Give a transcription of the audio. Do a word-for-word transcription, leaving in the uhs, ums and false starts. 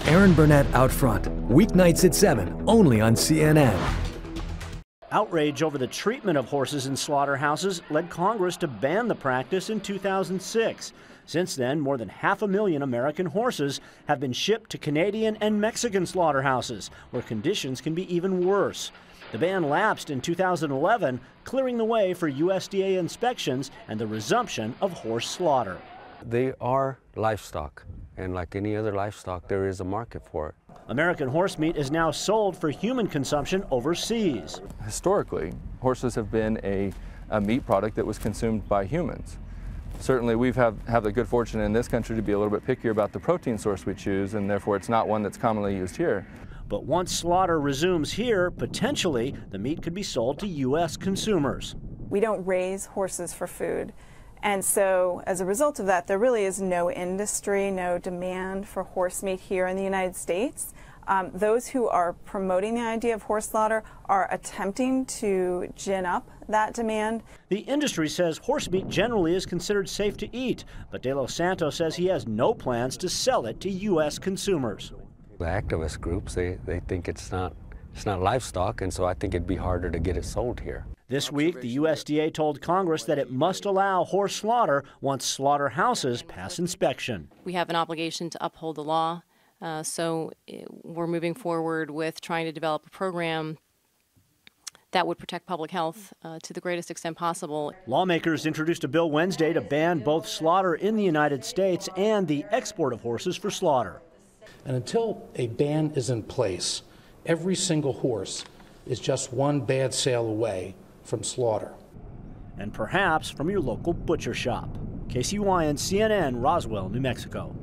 Aaron Burnett Out Front, weeknights at seven, only on C N N. Outrage over the treatment of horses in slaughterhouses led Congress to ban the practice in two thousand six. Since then, more than half a million American horses have been shipped to Canadian and Mexican slaughterhouses, where conditions can be even worse. The ban lapsed in two thousand eleven, clearing the way for U S D A inspections and the resumption of horse slaughter. They are livestock, and like any other livestock, there is a market for it. American horse meat is now sold for human consumption overseas. Historically, horses have been a, a meat product that was consumed by humans. Certainly, we've have, have the good fortune in this country to be a little bit pickier about the protein source we choose, and therefore it's not one that's commonly used here. But once slaughter resumes here, potentially the meat could be sold to U S consumers. We don't raise horses for food. And so as a result of that, there really is no industry, no demand for horse meat here in the United States. Um, those who are promoting the idea of horse slaughter are attempting to gin up that demand. The industry says horse meat generally is considered safe to eat, but De Los Santos says he has no plans to sell it to U S consumers. The activist groups, they, they think it's not, it's not livestock, and so I think it'd be harder to get it sold here. This week, the U S D A told Congress that it must allow horse slaughter once slaughterhouses pass inspection. We have an obligation to uphold the law, uh, so we're moving forward with trying to develop a program that would protect public health uh, to the greatest extent possible. Lawmakers introduced a bill Wednesday to ban both slaughter in the United States and the export of horses for slaughter. And until a ban is in place, every single horse is just one bad sale away from slaughter. And perhaps from your local butcher shop. Casey Wyand, C N N, Roswell, New Mexico.